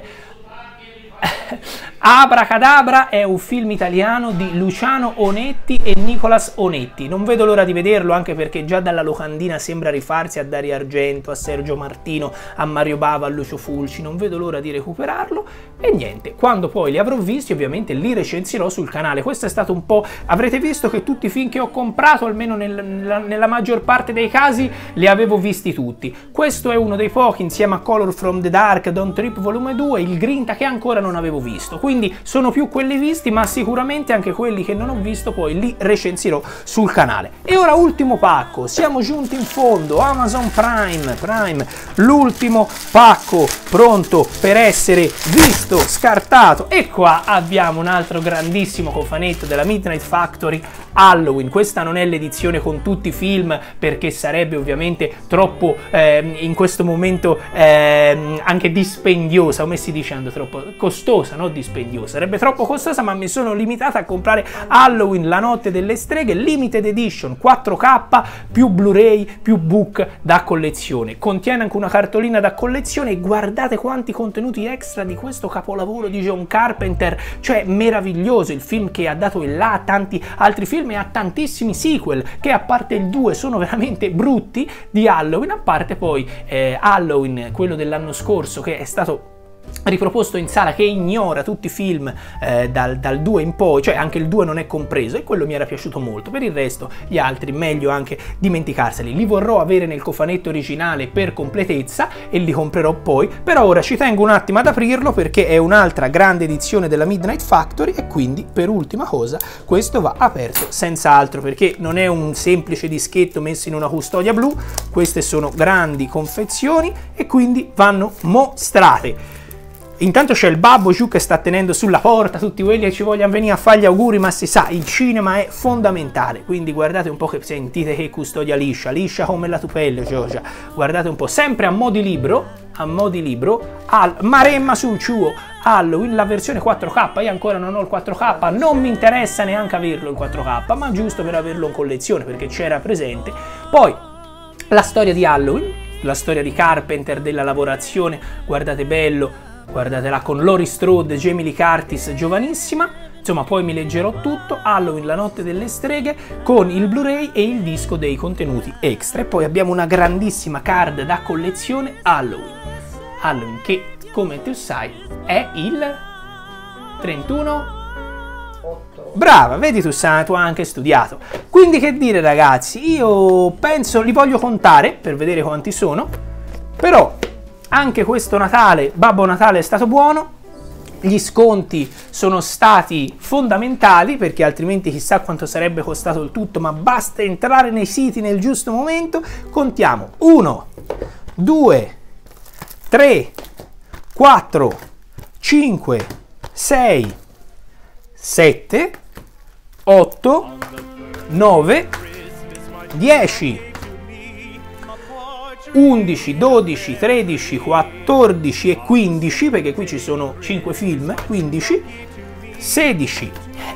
Abracadabra è un film italiano di Luciano Onetti e Nicolas Onetti. Non vedo l'ora di vederlo, anche perché già dalla locandina sembra rifarsi a Dario Argento, a Sergio Martino, a Mario Bava, a Lucio Fulci. Non vedo l'ora di recuperarlo e niente, quando poi li avrò visti ovviamente li recensirò sul canale. Questo è stato un po'... avrete visto che tutti i film che ho comprato, almeno nella maggior parte dei casi, li avevo visti tutti. Questo è uno dei pochi, insieme a Color from the Dark, Don't Trip volume 2, il Grinta, che ancora non avevo visto, quindi sono più quelli visti, ma sicuramente anche quelli che non ho visto poi li recensirò sul canale. E ora ultimo pacco, siamo giunti in fondo, Amazon Prime, l'ultimo pacco pronto per essere visto, scartato, e qua abbiamo un altro grandissimo cofanetto della Midnight Factory, Halloween. Questa non è l'edizione con tutti i film, perché sarebbe ovviamente troppo in questo momento anche dispendiosa, come si dice, troppo costosa, no? Dispendiosa, sarebbe troppo costosa, ma mi sono limitata a comprare Halloween, la notte delle streghe, limited edition 4K più Blu-ray più book da collezione. Contiene anche una cartolina da collezione e guardate quanti contenuti extra di questo capolavoro di John Carpenter, cioè meraviglioso, il film che ha dato il là a tanti altri film e a tantissimi sequel che, a parte il 2, sono veramente brutti, di Halloween, a parte poi Halloween, quello dell'anno scorso, che è stato riproposto in sala, che ignora tutti i film dal 2 in poi, cioè anche il 2 non è compreso, e quello mi era piaciuto molto. Per il resto gli altri meglio anche dimenticarseli. Li vorrò avere nel cofanetto originale per completezza e li comprerò poi, però ora ci tengo un attimo ad aprirlo perché è un'altra grande edizione della Midnight Factory, e quindi per ultima cosa questo va aperto senz'altro, perché non è un semplice dischetto messo in una custodia blu, queste sono grandi confezioni e quindi vanno mostrate. Intanto c'è il babbo giù che sta tenendo sulla porta tutti quelli che ci vogliono venire a fare gli auguri, ma si sa, il cinema è fondamentale, quindi guardate un po', che sentite che custodia liscia, liscia come la tua pelle, Giorgia. Guardate un po', sempre a mo' di libro, al Maremma sul ciuo, Halloween, la versione 4K, io ancora non ho il 4K, non mi interessa neanche averlo il 4K, ma giusto per averlo in collezione, perché c'era presente. Poi, la storia di Halloween, la storia di Carpenter, della lavorazione, guardate bello, guardatela con Laurie Strode, Jamie Lee Curtis giovanissima, insomma poi mi leggerò tutto. Halloween, la notte delle streghe, con il Blu-ray e il disco dei contenuti extra, e poi abbiamo una grandissima card da collezione Halloween che, come tu sai, è il 31 brava, vedi tu hai anche studiato. Quindi che dire ragazzi, io penso, li voglio contare per vedere quanti sono, però anche questo Natale, Babbo Natale è stato buono, gli sconti sono stati fondamentali, perché altrimenti chissà quanto sarebbe costato il tutto, ma basta entrare nei siti nel giusto momento. Contiamo 1, 2, 3, 4, 5, 6, 7, 8, 9, 10, 11, 12, 13, 14 e 15, perché qui ci sono 5 film, 15, 16,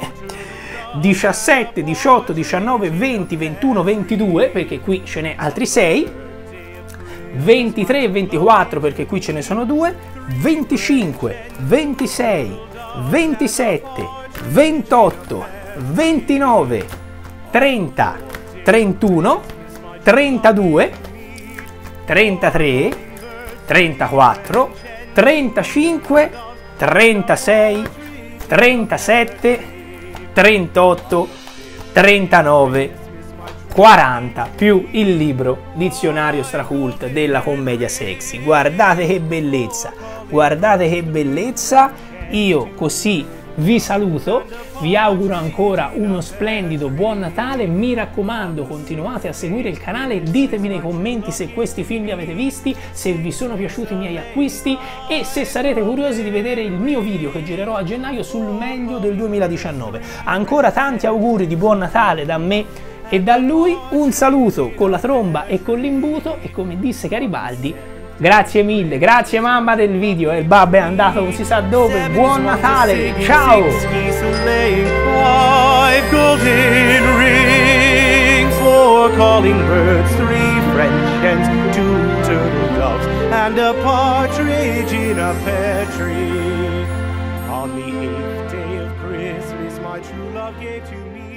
17, 18, 19, 20, 21, 22, perché qui ce n'è altri 6, 23 e 24, perché qui ce ne sono 2, 25, 26, 27, 28, 29, 30, 31, 32, 33, 34, 35, 36, 37, 38, 39, 40, più il libro Dizionario Stracult della commedia sexy. Guardate che bellezza, guardate che bellezza. Io così vi saluto, vi auguro ancora uno splendido buon Natale, mi raccomando continuate a seguire il canale, ditemi nei commenti se questi film li avete visti, se vi sono piaciuti i miei acquisti e se sarete curiosi di vedere il mio video che girerò a gennaio sul meglio del 2019. Ancora tanti auguri di buon Natale da me e da lui, un saluto con la tromba e con l'imbuto, e come disse Garibaldi, grazie mille, grazie mamma del video, e il babbo è andato non si sa dove. Buon Natale, ciao! Golden rings, 4 calling birds, 3 French hens, 2 turtle doves, and a partridge in a pear tree. On the 8th day of Christmas, my true love gave to me